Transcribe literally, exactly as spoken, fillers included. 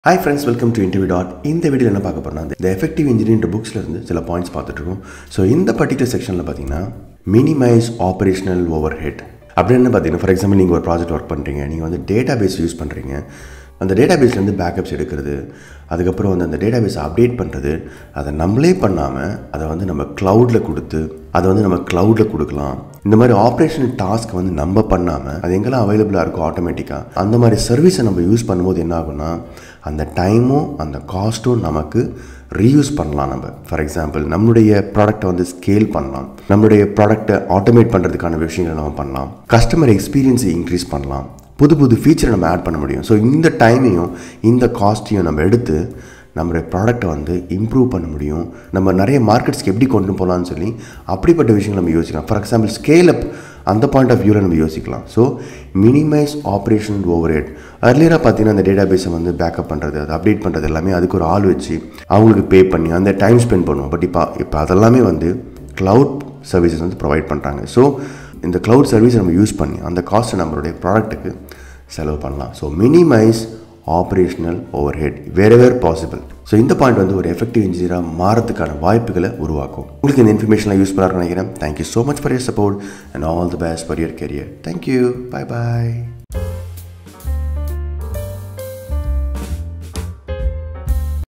Hi friends, welcome to InterviewDOT. இந்த வீடியோல என்ன பார்க்க போறோம்னா the effective engineering booksல இருந்து சில பாயிண்ட்ஸ் பார்த்துட்டு இருக்கோம். ஸோ இந்த பர்டிகுலர் செக்ஷனில் பார்த்தீங்கன்னா minimize operational overhead அப்படின்னு பார்த்தீங்கன்னா ஃபார் எக்ஸாம்பிள் நீங்கள் ஒரு ப்ராஜெக்ட் ஒர்க் பண்ணுறீங்க, நீங்கள் வந்து டேட்டா பேஸ் யூஸ் பண்ணுறீங்க, அந்த டேட்டா பேஸ்லேருந்து பேக்கப்ஸ் எடுக்கிறது, அதுக்கப்புறம் வந்து அந்த டேட்டா பேஸை அப்டேட் பண்ணுறது, அதை நம்மளே பண்ணாமல் அதை வந்து நம்ம க்ளவுடில் கொடுத்து அதை வந்து நம்ம க்ளவுடில் கொடுக்கலாம். இந்த மாதிரி ஆப்ரேஷனல் டாஸ்க் வந்து நம்ம பண்ணாமல் அது எங்கெல்லாம் அவைலபிளாக இருக்கும் ஆட்டோமேட்டிக்காக அந்த மாதிரி சர்வீஸை நம்ம யூஸ் பண்ணும்போது என்ன ஆகும்னா அந்த டைமும் அந்த காஸ்ட்டும் நமக்கு ரீயூஸ் பண்ணலாம். நம்ம ஃபார் எக்ஸாம்பிள் நம்மளுடைய ப்ராடக்டை வந்து ஸ்கேல் பண்ணலாம், நம்மளுடைய ப்ராடக்டை ஆட்டோமேட் பண்ணுறதுக்கான விஷயங்களை நம்ம பண்ணலாம், கஸ்டமர் எக்ஸ்பீரியன்ஸை இன்க்ரீஸ் பண்ணலாம், புது புது ஃபீச்சரை நம்ம ஆட் பண்ண முடியும். ஸோ இந்த டைமையும் இந்த காஸ்ட்டையும் நம்ம எடுத்து நம்மளுடைய ப்ராடக்டை வந்து இம்ப்ரூவ் பண்ண முடியும். நம்ம நிறைய மார்க்கெட்ஸ்க்கு எப்படி கொண்டு போகலான்னு சொல்லி அப்படிப்பட்ட விஷயங்கள் நம்ம யோசிக்கலாம். ஃபார் எக்ஸாம்பிள் ஸ்கேல் அப் அந்த பாயிண்ட் ஆஃப் வியூவில் நம்ம யோசிக்கலாம். So minimize operational overhead. அர்லியராக பார்த்தீங்கன்னா அந்த டேட்டா பேஸை வந்து பேக்கப் பண்ணுறது, அதை அப்டேட் பண்ணுறது எல்லாமே அதுக்கு ஒரு ஆள் வச்சு அவங்களுக்கு பே பண்ணி அந்த டைம் ஸ்பெண்ட் பண்ணுவோம். பட் இப்போ இப்போ அதெல்லாமே வந்து க்ளவுட் சர்வீசஸ் வந்து ப்ரொவைட் பண்ணுறாங்க. ஸோ இந்த க்ளவுட் சர்வீஸை நம்ம யூஸ் பண்ணி அந்த காஸ்ட்டை நம்மளுடைய ப்ராடக்ட்டுக்கு செலவு பண்ணலாம். So minimize operational overhead wherever possible. So இந்த பாயிண்ட் வந்து ஒரு எஃபெக்டிவ் இன்ஜினியராக மாறதுக்கான வாய்ப்புகளை உருவாக்கும். உங்களுக்கு இந்த இன்ஃபர்மேஷன்லாம் யூஸ்ஃபுல்லாக இருக்கும்னு நினைக்கிறேன். Thank you so much for your support and all the best for your career. Thank you. Bye bye.